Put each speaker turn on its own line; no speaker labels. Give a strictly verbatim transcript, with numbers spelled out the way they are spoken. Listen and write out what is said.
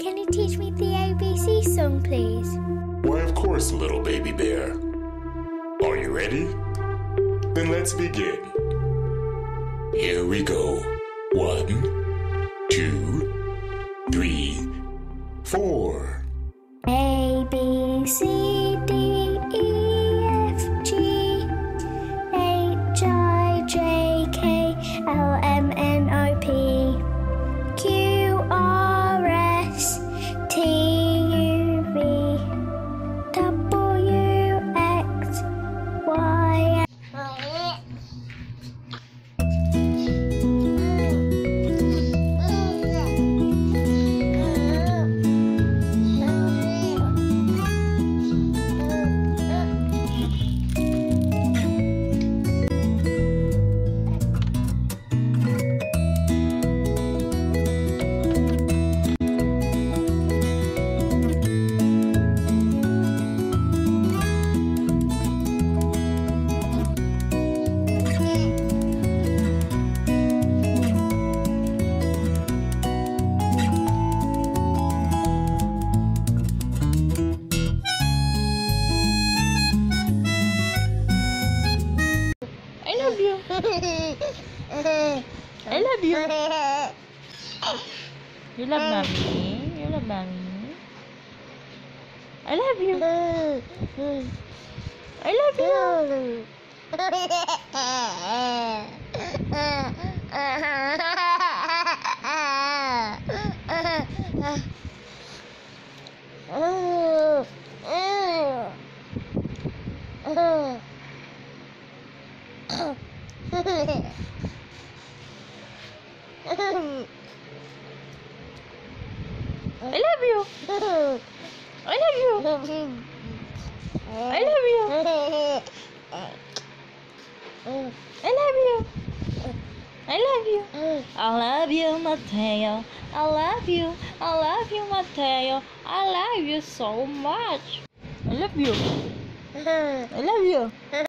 can you teach me the A B C song, please?
Why, of course, little baby bear. Are you ready? Then let's begin. Here we go. One, two, three, four.
A, B, C, D, E, F, G, H, I, J, K, L, M, N, O, P, Q, R, S, T, U, V, W, X, Y.
I love you. I love you. You love mommy. You love mommy. I love you. I love you. I love you. I love you. I love you. I love you. I love you. I love you, Matteo. I love you. I love you, Matteo. I love you so much. I love you. I love you.